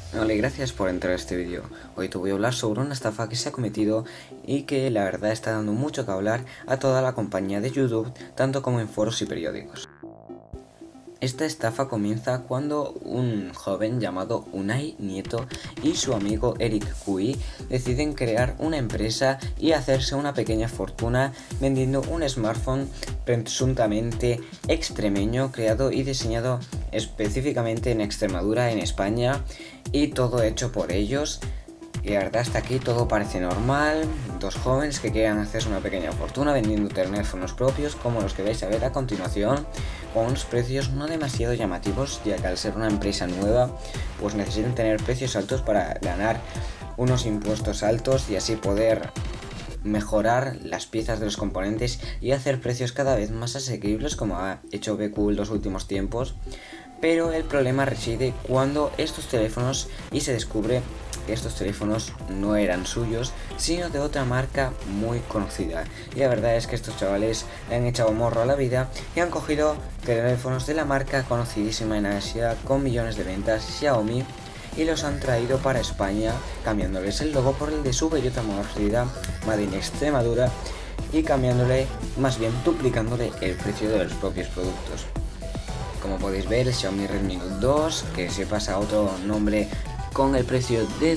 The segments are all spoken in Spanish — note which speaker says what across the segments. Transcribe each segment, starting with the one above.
Speaker 1: Hola y gracias por entrar a este vídeo. Hoy te voy a hablar sobre una estafa que se ha cometido y que la verdad está dando mucho que hablar a toda la compañía de YouTube, tanto como en foros y periódicos. Esta estafa comienza cuando un joven llamado Unai Nieto y su amigo Eric Cui deciden crear una empresa y hacerse una pequeña fortuna vendiendo un smartphone presuntamente extremeño, creado y diseñado específicamente en Extremadura, en España, y todo hecho por ellos. Y la verdad, hasta aquí todo parece normal. Dos jóvenes que quieran hacerse una pequeña fortuna vendiendo teléfonos propios, como los que vais a ver a continuación, con unos precios no demasiado llamativos, ya que al ser una empresa nueva pues necesitan tener precios altos para ganar unos impuestos altos y así poder mejorar las piezas de los componentes y hacer precios cada vez más asequibles, como ha hecho BQ en los últimos tiempos. Pero el problema reside cuando estos teléfonos, y se descubre que estos teléfonos no eran suyos, sino de otra marca muy conocida. Y la verdad es que estos chavales le han echado morro a la vida y han cogido teléfonos de la marca conocidísima en Asia con millones de ventas, Xiaomi, y los han traído para España, cambiándoles el logo por el de su bellota conocida Made in Extremadura, y cambiándole, más bien duplicándole el precio de los propios productos. Como podéis ver, el Xiaomi Redmi Note 2, que se pasa a otro nombre con el precio de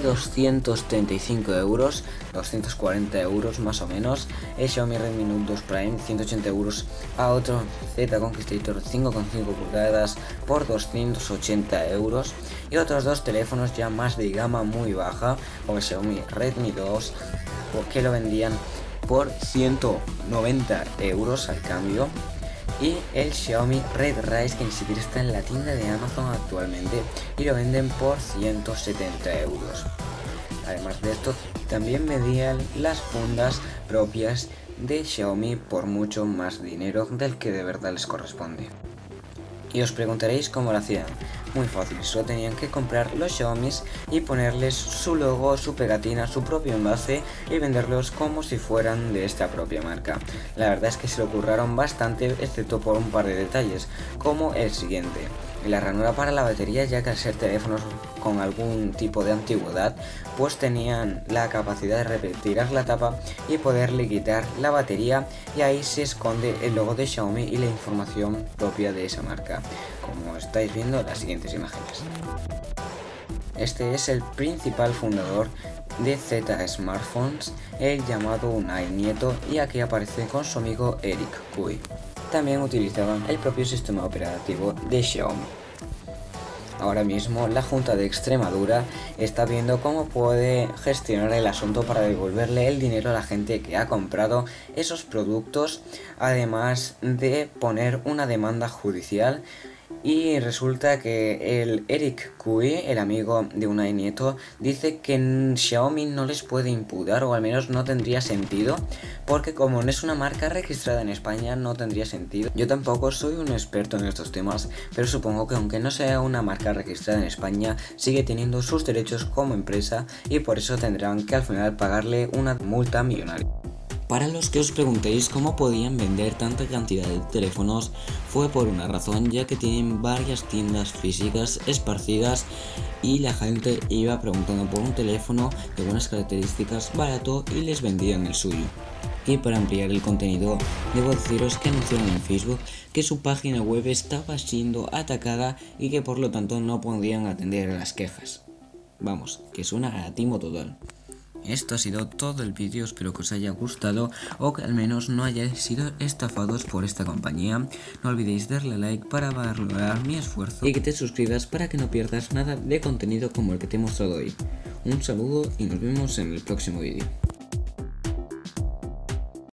Speaker 1: 235 euros, 240 euros más o menos. El Xiaomi Redmi Note 2 Prime, 180 euros, a otro Z Conquistator 5,5 pulgadas por 280 euros. Y otros dos teléfonos ya más de gama muy baja, como el Xiaomi Redmi 2, que lo vendían por 190 euros al cambio. Y el Xiaomi Red Rise, que ni siquiera está en la tienda de Amazon actualmente, y lo venden por 170 euros. Además de esto, también vendían las fundas propias de Xiaomi por mucho más dinero del que de verdad les corresponde. Y os preguntaréis cómo lo hacían. Muy fácil, solo tenían que comprar los Xiaomis y ponerles su logo, su pegatina, su propio envase y venderlos como si fueran de esta propia marca. La verdad es que se lo curraron bastante, excepto por un par de detalles, como el siguiente: la ranura para la batería, ya que al ser teléfonos con algún tipo de antigüedad, pues tenían la capacidad de retirar la tapa y poderle quitar la batería, y ahí se esconde el logo de Xiaomi y la información propia de esa marca, como estáis viendo en las siguientes imágenes. Este es el principal fundador de Z Smartphones, el llamado Unai Nieto, y aquí aparece con su amigo Eric Cui. También utilizaban el propio sistema operativo de Xiaomi. Ahora mismo la Junta de Extremadura está viendo cómo puede gestionar el asunto para devolverle el dinero a la gente que ha comprado esos productos, además de poner una demanda judicial. Y resulta que el Eric Cui, el amigo de Unai Nieto, dice que Xiaomi no les puede imputar, o al menos no tendría sentido, porque como no es una marca registrada en España, no tendría sentido. Yo tampoco soy un experto en estos temas, pero supongo que aunque no sea una marca registrada en España, sigue teniendo sus derechos como empresa, y por eso tendrán que al final pagarle una multa millonaria. Para los que os preguntéis cómo podían vender tanta cantidad de teléfonos, fue por una razón, ya que tienen varias tiendas físicas esparcidas y la gente iba preguntando por un teléfono de buenas características barato y les vendían el suyo. Y para ampliar el contenido, debo deciros que anunciaron en Facebook que su página web estaba siendo atacada y que por lo tanto no podían atender a las quejas. Vamos, que suena a timo total. Esto ha sido todo el vídeo, espero que os haya gustado o que al menos no hayáis sido estafados por esta compañía. No olvidéis darle a like para valorar mi esfuerzo y que te suscribas para que no pierdas nada de contenido como el que te he mostrado hoy. Un saludo y nos vemos en el próximo vídeo.